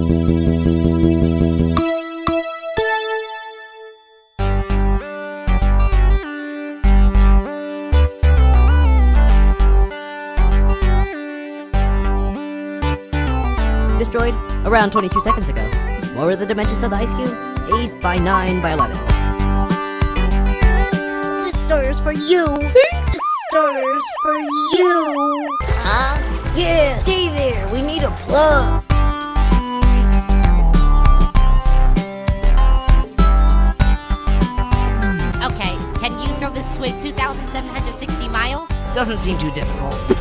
Destroyed around 22 seconds ago. What were the dimensions of the ice cube? 8 by 9 by 11. This star is for you. This star is for you. Huh? Yeah, stay there. We need a plug. Okay, can you throw this to 2,760 miles? Doesn't seem too difficult.